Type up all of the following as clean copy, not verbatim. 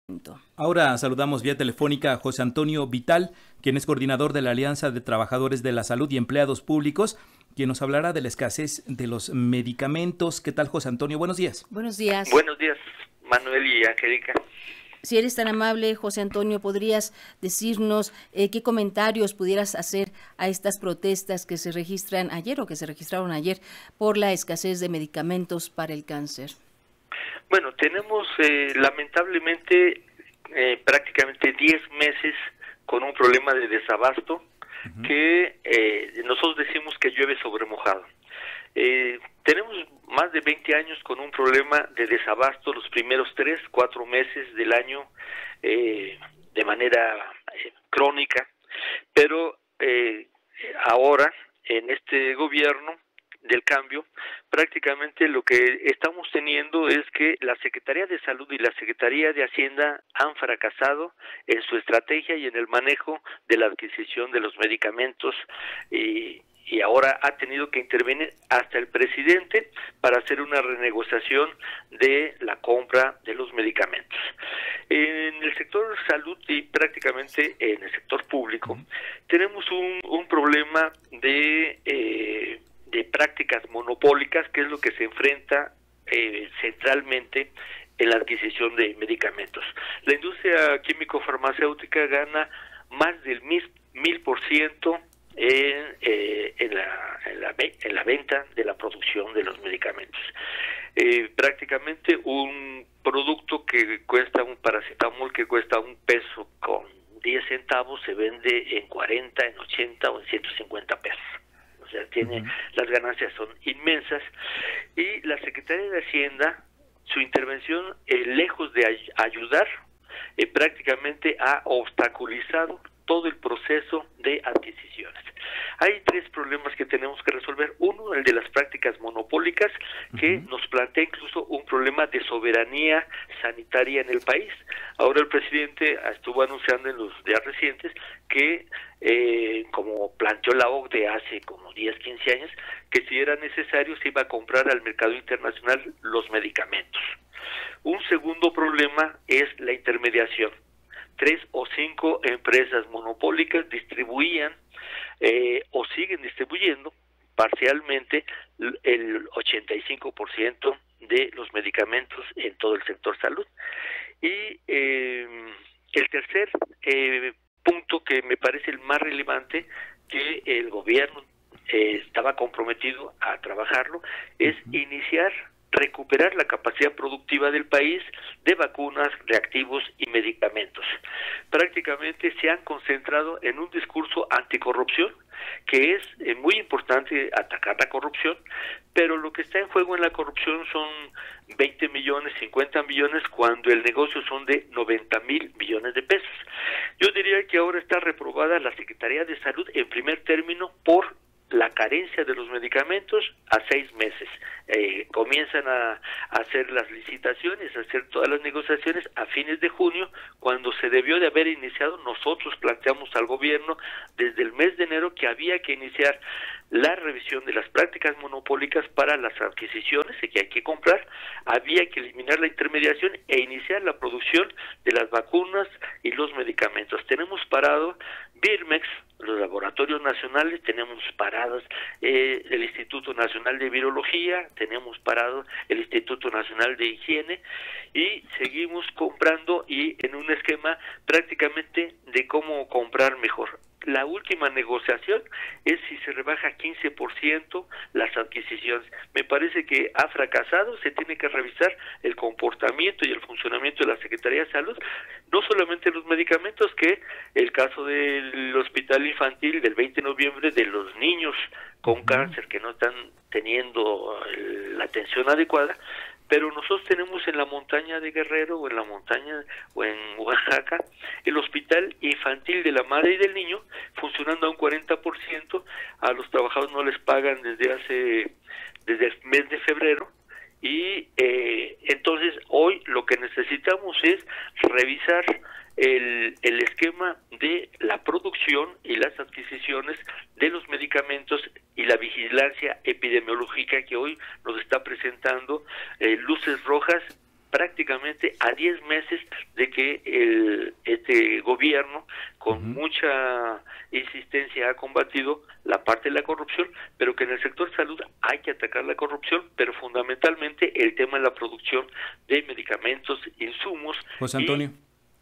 Ahora saludamos vía telefónica a José Antonio Vital, quien es coordinador de la Alianza de Trabajadores de la Salud y Empleados Públicos, quien nos hablará de la escasez de los medicamentos. ¿Qué tal, José Antonio? Buenos días. Buenos días. Buenos días, Manuel y Angélica. Si eres tan amable, José Antonio, ¿podrías decirnos qué comentarios pudieras hacer a estas protestas que se registran ayer o que se registraron ayer por la escasez de medicamentos para el cáncer? Bueno, tenemos lamentablemente prácticamente 10 meses con un problema de desabasto que nosotros decimos que llueve sobre mojado. Tenemos más de 20 años con un problema de desabasto los primeros 3-4 meses del año de manera crónica, pero ahora en este gobierno del cambio, prácticamente lo que estamos teniendo es que la Secretaría de Salud y la Secretaría de Hacienda han fracasado en su estrategia y en el manejo de la adquisición de los medicamentos y ahora ha tenido que intervenir hasta el presidente para hacer una renegociación de la compra de los medicamentos. En el sector salud y prácticamente en el sector público tenemos un problema de prácticas monopólicas, que es lo que se enfrenta centralmente en la adquisición de medicamentos. La industria químico-farmacéutica gana más del 1000% en la venta de la producción de los medicamentos. Prácticamente un producto que cuesta, un paracetamol que cuesta $1 con 10 centavos, se vende en 40, en 80 o en 150 pesos. O sea, las ganancias son inmensas, y la Secretaría de Hacienda, su intervención, lejos de ayudar, prácticamente ha obstaculizado todo el proceso de adquisiciones. Hay 3 problemas que tenemos que resolver. Uno, el de las prácticas monopólicas, que nos plantea incluso un problema de soberanía sanitaria en el país. Ahora el presidente estuvo anunciando en los días recientes que, como planteó la OCDE hace como 10-15 años, que si era necesario se iba a comprar al mercado internacional los medicamentos. Un segundo problema es la intermediación. 3 o 5 empresas monopólicas distribuían o siguen distribuyendo parcialmente el 85% de los medicamentos en todo el sector salud. Y el tercer punto, que me parece el más relevante, que el gobierno estaba comprometido a trabajarlo, es recuperar la capacidad productiva del país de vacunas, reactivos y medicamentos. Prácticamente se han concentrado en un discurso anticorrupción, que es muy importante atacar la corrupción, pero lo que está en juego en la corrupción son 20 millones, 50 millones, cuando el negocio son de 90,000 millones de pesos. Yo diría que ahora está reprobada la Secretaría de Salud en primer término por la carencia de los medicamentos a 6 meses. Comienzan a hacer las licitaciones, a hacer todas las negociaciones a fines de junio, cuando se debió de haber iniciado. Nosotros planteamos al gobierno desde el mes de enero que había que iniciar la revisión de las prácticas monopólicas para las adquisiciones, que hay que comprar, había que eliminar la intermediación e iniciar la producción de las vacunas y los medicamentos. Tenemos parado Birmex, los laboratorios nacionales, tenemos parados el Instituto Nacional de Virología, tenemos parado el Instituto Nacional de Higiene, y seguimos comprando y en un esquema prácticamente de cómo comprar mejor. La última negociación es si se rebaja 15% las adquisiciones. Me parece que ha fracasado. Se tiene que revisar el comportamiento y el funcionamiento de la Secretaría de Salud, no solamente los medicamentos, que el caso del hospital infantil del 20 de noviembre de los niños con cáncer que no están teniendo la atención adecuada, pero nosotros tenemos en la montaña de Guerrero o en la montaña o en Oaxaca el hospital infantil de la madre y del niño funcionando a un 40%, a los trabajadores no les pagan desde el mes de febrero, y entonces hoy lo que necesitamos es revisar el esquema de la producción y las adquisiciones de los medicamentos y la vigilancia epidemiológica que hoy nos está presentando luces rojas prácticamente a 10 meses de que este gobierno con mucha insistencia ha combatido la parte de la corrupción, pero que en el sector salud hay que atacar la corrupción, pero fundamentalmente el tema de la producción de medicamentos, insumos. José Antonio.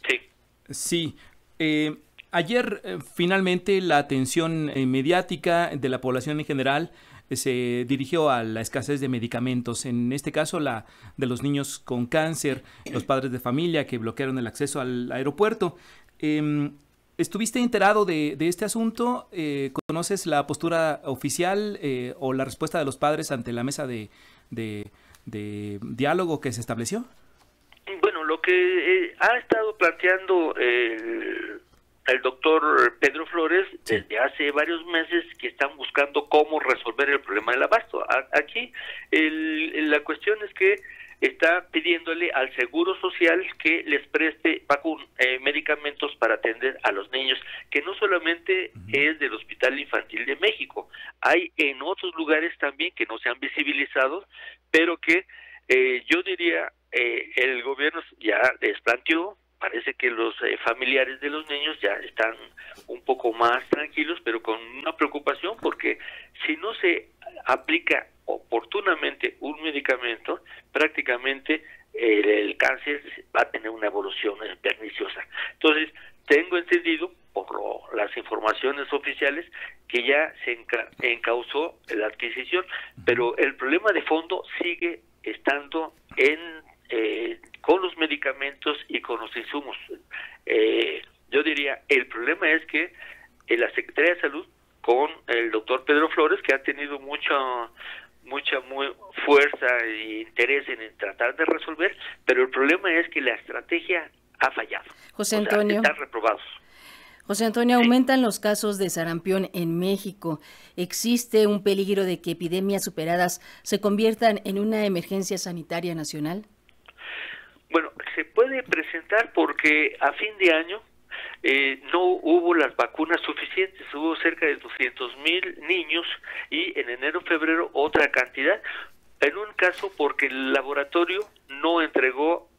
Sí. Ayer finalmente la atención mediática de la población en general se dirigió a la escasez de medicamentos, en este caso la de los niños con cáncer, los padres de familia que bloquearon el acceso al aeropuerto. ¿Estuviste enterado de este asunto? ¿Conoces la postura oficial o la respuesta de los padres ante la mesa de diálogo que se estableció? Bueno, lo que ha estado planteando el doctor Pedro Flores desde hace varios meses, que están buscando cómo resolver el problema del abasto. Aquí la cuestión es que está pidiéndole al Seguro Social que les preste medicamentos para atender a los niños, que no solamente es del Hospital Infantil de México, hay en otros lugares también que no se han visibilizado, pero que yo diría el gobierno ya les planteó. Parece que los familiares de los niños ya están un poco más tranquilos, pero con una preocupación, porque si no se aplica oportunamente un medicamento, prácticamente el cáncer va a tener una evolución perniciosa. Entonces, tengo entendido, por las informaciones oficiales, que ya se encauzó la adquisición, pero el problema de fondo sigue estando con los medicamentos y con los insumos. Yo diría, el problema es que la Secretaría de Salud, con el doctor Pedro Flores, que ha tenido mucha fuerza e interés en tratar de resolver, pero el problema es que la estrategia ha fallado. José Antonio, están reprobados. José Antonio, aumentan los casos de sarampión en México. ¿Existe un peligro de que epidemias superadas se conviertan en una emergencia sanitaria nacional? Bueno, se puede presentar porque a fin de año no hubo las vacunas suficientes, hubo cerca de 200,000 niños y en enero-febrero otra cantidad. En un caso porque el laboratorio no entregó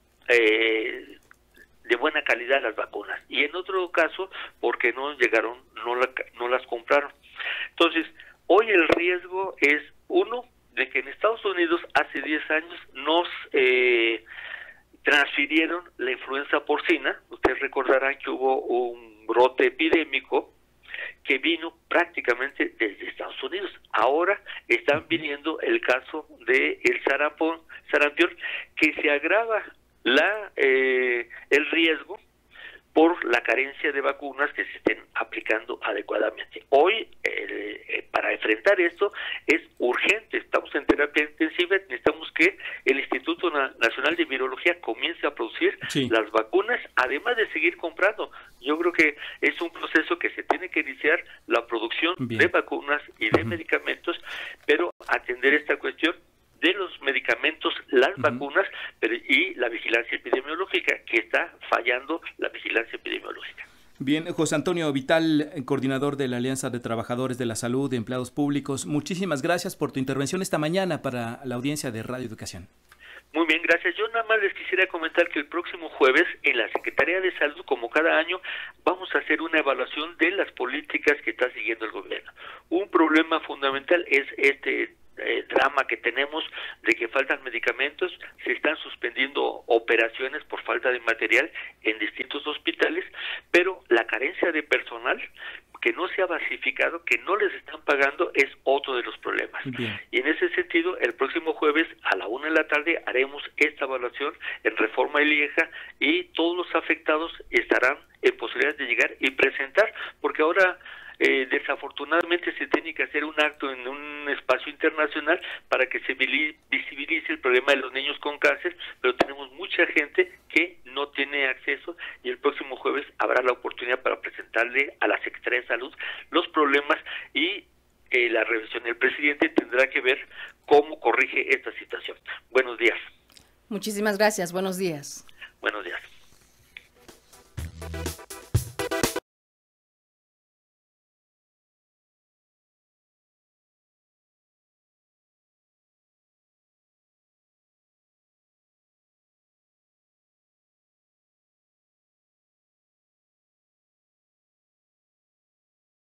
de buena calidad las vacunas, y en otro caso porque no llegaron, no las compraron. Entonces, hoy el riesgo es, uno, de que en Estados Unidos hace 10 años nos transfirieron la influenza porcina. Ustedes recordarán que hubo un brote epidémico que vino prácticamente desde Estados Unidos. Ahora están viniendo el caso de el sarampión, que se agrava el riesgo por la carencia de vacunas que se estén aplicando adecuadamente. Hoy, para enfrentar esto, es urgente. Estamos en terapia intensiva, necesitamos que el Instituto Nacional de Virología comience a producir las vacunas, además de seguir comprando. Yo creo que es un proceso que se tiene que iniciar, la producción de vacunas y de medicamentos, pero atender esta cuestión de los medicamentos, las vacunas, y la vigilancia epidemiológica, que está fallando la vigilancia epidemiológica. Bien, José Antonio Vital, coordinador de la Alianza de Trabajadores de la Salud, de Empleados Públicos, muchísimas gracias por tu intervención esta mañana para la audiencia de Radio Educación. Muy bien, gracias. Yo nada más les quisiera comentar que el próximo jueves en la Secretaría de Salud, como cada año, vamos a hacer una evaluación de las políticas que está siguiendo el gobierno. Un problema fundamental es este drama que tenemos de que faltan medicamentos, se están suspendiendo operaciones por falta de material en distintos hospitales, pero la carencia de personal que no se ha basificado, que no les están pagando, es otro de los problemas. Bien. Y en ese sentido, el próximo jueves a la 1:00 p.m. haremos esta evaluación en Reforma y Lieja, y todos los afectados estarán en posibilidad de llegar y presentar, porque ahora desafortunadamente se tiene que hacer un acto en un espacio internacional para que se visibilice el problema de los niños con cáncer, pero tenemos mucha gente que no tiene acceso, y el próximo jueves habrá la oportunidad para presentarle a la Secretaría de Salud los problemas, y la revisión del presidente tendrá que ver cómo corrige esta situación. Buenos días. Muchísimas gracias. Buenos días. Buenos días.